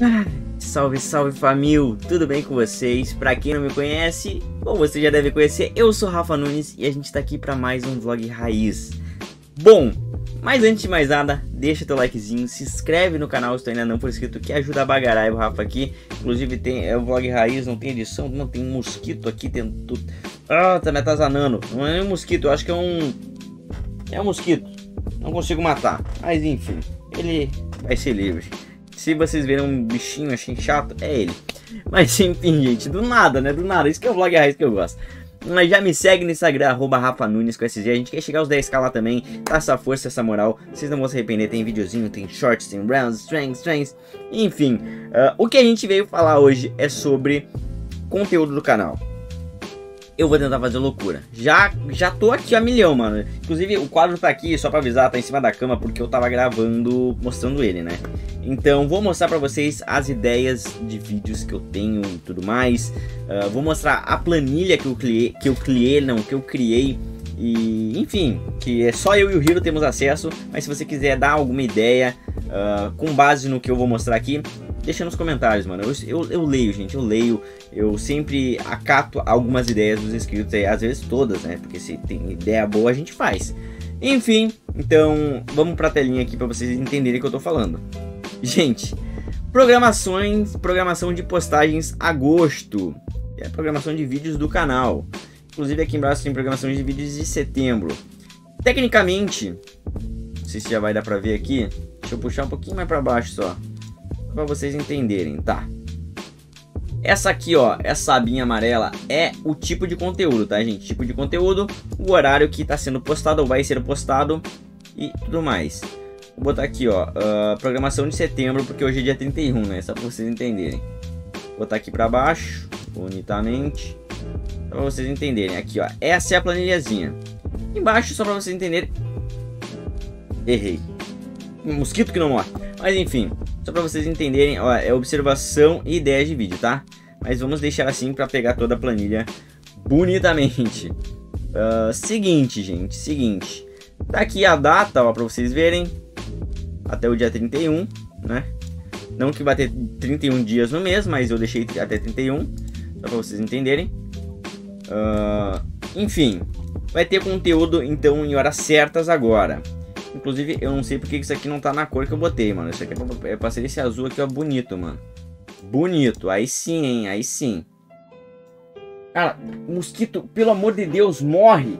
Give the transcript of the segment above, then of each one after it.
Salve, salve família, tudo bem com vocês? Pra quem não me conhece, ou você já deve conhecer, eu sou Rafa Nunes e a gente tá aqui pra mais um vlog raiz. Bom, mas antes de mais nada, deixa teu likezinho, se inscreve no canal se tu ainda não for inscrito, que ajuda a bagarar o Rafa aqui. Inclusive tem o vlog raiz, não tem edição, não tem um mosquito aqui dentro. Tá me atazanando, não é um mosquito, eu acho que é um mosquito, não consigo matar, mas enfim, ele vai ser livre. Se vocês verem um bichinho assim chato, é ele. Mas enfim, gente, do nada, né? Do nada. Isso que é o vlog raiz que eu gosto. Mas já me segue no Instagram, @RafaNunes com SG. A gente quer chegar aos 10k lá também. Dá essa força, essa moral. Vocês não vão se arrepender. Tem videozinho, tem shorts, tem rounds, strings. Enfim, o que a gente veio falar hoje é sobre conteúdo do canal. Eu vou tentar fazer loucura. Já tô aqui a milhão, mano. Inclusive o quadro tá aqui, só pra avisar, tá em cima da cama, porque eu tava gravando, mostrando ele, né? Então vou mostrar pra vocês as ideias de vídeos que eu tenho e tudo mais. Vou mostrar a planilha que eu criei. E enfim, que é só eu e o Hiro temos acesso. Mas se você quiser dar alguma ideia com base no que eu vou mostrar aqui, deixa nos comentários, mano. Eu leio, gente, eu leio. Eu sempre acato algumas ideias dos inscritos aí, às vezes todas, né? Porque se tem ideia boa, a gente faz. Enfim, então vamos pra telinha aqui pra vocês entenderem o que eu tô falando. Gente, programação de postagens agosto. É a programação de vídeos do canal. Inclusive aqui embaixo tem programação de vídeos de setembro. Tecnicamente, não sei se já vai dar pra ver aqui. Deixa eu puxar um pouquinho mais pra baixo só, pra vocês entenderem, tá? Essa aqui, ó, essa abinha amarela é o tipo de conteúdo, tá, gente? Tipo de conteúdo, o horário que tá sendo postado ou vai ser postado e tudo mais. Vou botar aqui, ó, programação de setembro, porque hoje é dia 31, né? Só pra vocês entenderem. Vou botar aqui pra baixo, bonitamente, só pra vocês entenderem. Aqui, ó, essa é a planilhazinha. Embaixo, só pra vocês entenderem. Errei. Um mosquito que não morre. Mas enfim, só pra vocês entenderem, ó, é observação e ideias de vídeo, tá? Mas vamos deixar assim pra pegar toda a planilha bonitamente. Seguinte, gente, seguinte. Tá aqui a data, ó, pra vocês verem. Até o dia 31, né? Não que vai ter 31 dias no mês, mas eu deixei até 31. Só pra vocês entenderem. Enfim, vai ter conteúdo, então, em horas certas agora. Inclusive, eu não sei porque isso aqui não tá na cor que eu botei, mano. Isso aqui é pra ser esse azul aqui, ó, bonito, mano. Bonito, aí sim, hein, aí sim. Cara, mosquito, pelo amor de Deus, morre.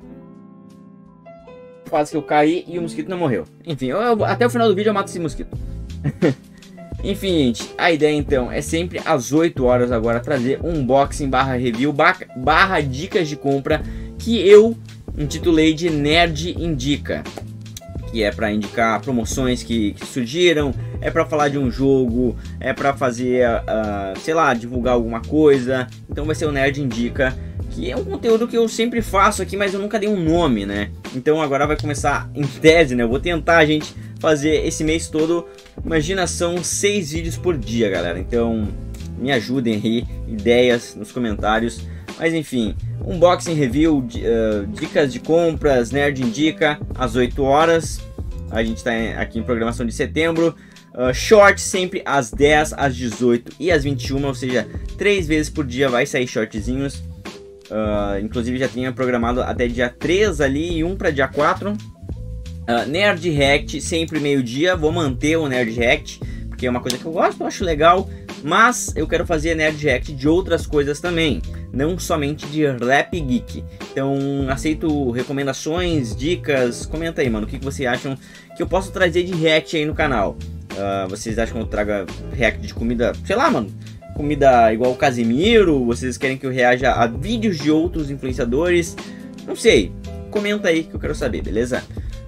Quase que eu caí e o mosquito não morreu. Enfim, até o final do vídeo eu mato esse mosquito. Enfim, gente, a ideia então é sempre às 8 horas agora trazer um unboxing /review / dicas de compra que eu intitulei de Nerd Indica. Que é para indicar promoções que surgiram, é para falar de um jogo, é para fazer, sei lá, divulgar alguma coisa. Então vai ser o Nerd Indica, que é um conteúdo que eu sempre faço aqui, mas eu nunca dei um nome, né? Então agora vai começar em tese, né? Eu vou tentar, gente, fazer esse mês todo. Imagina, são 6 vídeos por dia, galera. Então me ajudem aí, ideias nos comentários. Mas enfim, unboxing, review, dicas de compras, Nerd Indica, às 8 horas. A gente tá aqui em programação de setembro. Short sempre às 10, às 18 e às 21, ou seja, 3 vezes por dia vai sair shortzinhos. Inclusive já tinha programado até dia 3 ali e um para dia 4. Nerd React sempre meio-dia. Vou manter o Nerd React, porque é uma coisa que eu gosto, eu acho legal. Mas eu quero fazer Nerd React de outras coisas também, não somente de Rap Geek. Então aceito recomendações, dicas. Comenta aí, mano, o que vocês acham que eu posso trazer de React aí no canal. Vocês acham que eu traga React de comida, sei lá, mano, comida igual o Casimiro? Vocês querem que eu reaja a vídeos de outros influenciadores? Não sei, comenta aí que eu quero saber, beleza?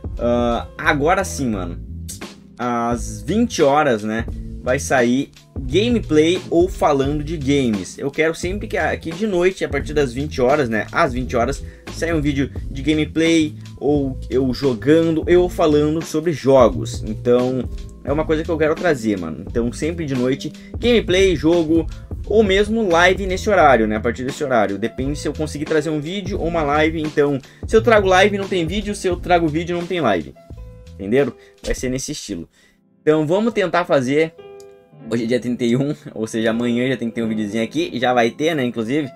Agora sim, mano, às 20 horas, né, vai sair gameplay ou falando de games. Eu quero sempre que aqui de noite, a partir das 20 horas, né, às 20 horas, saia um vídeo de gameplay, ou eu jogando, eu falando sobre jogos. Então é uma coisa que eu quero trazer, mano. Então sempre de noite, gameplay, jogo, ou mesmo live nesse horário, né, a partir desse horário. Depende se eu conseguir trazer um vídeo ou uma live. Então se eu trago live não tem vídeo, se eu trago vídeo não tem live. Entenderam? Vai ser nesse estilo. Então vamos tentar fazer Hoje é dia 31, ou seja, amanhã já tem que ter um videozinho aqui. E já vai ter, né, inclusive.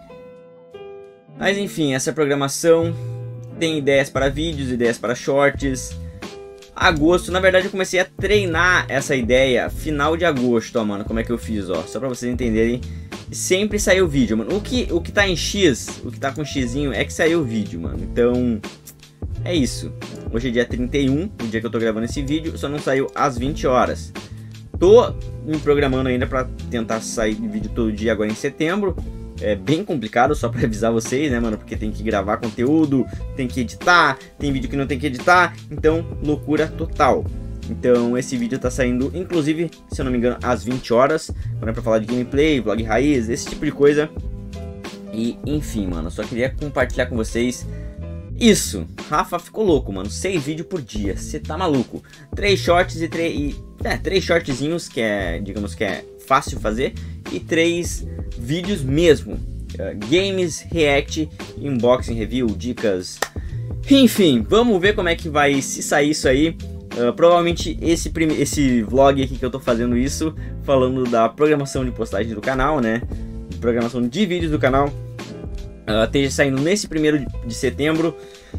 Mas enfim, essa programação tem ideias para vídeos, ideias para shorts. Agosto, na verdade eu comecei a treinar essa ideia final de agosto, ó, mano, como é que eu fiz, ó. Só pra vocês entenderem, sempre saiu vídeo, mano. O que tá em X, o que tá com Xzinho é que saiu vídeo, mano. Então, é isso. Hoje é dia 31, o dia que eu tô gravando esse vídeo, só não saiu às 20 horas. Tô me programando ainda pra tentar sair de vídeo todo dia agora em setembro. É bem complicado, só pra avisar vocês, né, mano? Porque tem que gravar conteúdo, tem que editar, tem vídeo que não tem que editar. Então, loucura total. Então, esse vídeo tá saindo, inclusive, se eu não me engano, às 20 horas. Quando é pra falar de gameplay, vlog raiz, esse tipo de coisa. E, enfim, mano, só queria compartilhar com vocês isso. Rafa ficou louco, mano. 6 vídeos por dia, você tá maluco. 3 shorts e 3 shortzinhos, que é, digamos que é fácil fazer. E 3 vídeos mesmo. Games, react, unboxing, review, dicas. Enfim, vamos ver como é que vai se sair isso aí. Provavelmente esse vlog aqui que eu tô fazendo isso, falando da programação de postagem do canal, né? Programação de vídeos do canal. Esteja saindo nesse 1º de setembro.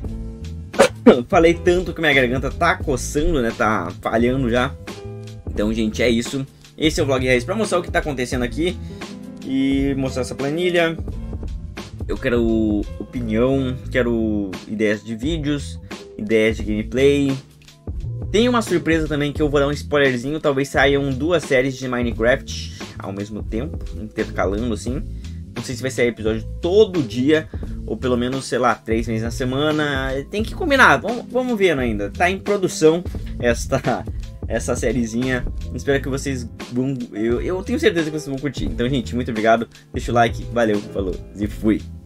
Falei tanto que minha garganta tá coçando, né? Tá falhando já. Então, gente, é isso. Esse é o Vlog Raiz pra mostrar o que tá acontecendo aqui e mostrar essa planilha. Eu quero opinião, quero ideias de vídeos, ideias de gameplay. Tem uma surpresa também que eu vou dar um spoilerzinho. Talvez saiam 2 séries de Minecraft ao mesmo tempo, intercalando assim. Não sei se vai sair episódio todo dia, ou pelo menos, sei lá, 3 vezes na semana. Tem que combinar, vamos vendo ainda. Tá em produção essa sériezinha. Espero que vocês vão... Eu tenho certeza que vocês vão curtir. Então, gente, muito obrigado. Deixa o like, valeu, falou e fui.